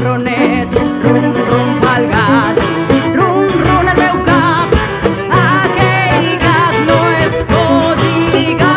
ronronet, rum rum fa el gat, rum rum el meu cap, aquell gat no es pot lligar.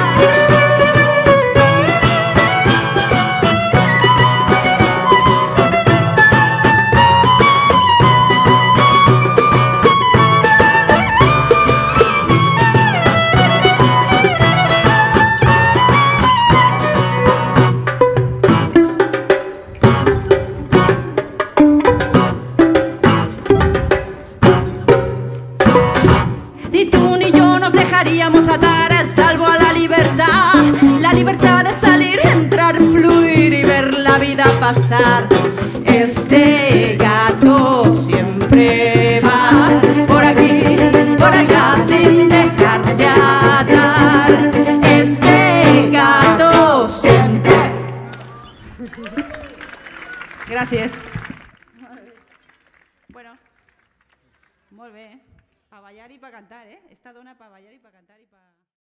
Ni tú ni yo nos dejaríamos atar, salvo a la libertad de salir, entrar, fluir y ver la vida pasar. Este gato siempre va por aquí, por acá, sin dejarse atar. Este gato siempre... Gràcies. Bueno, molt bé. Pa ballar i pa cantar, eh? Esta dona pa ballar i pa cantar i pa...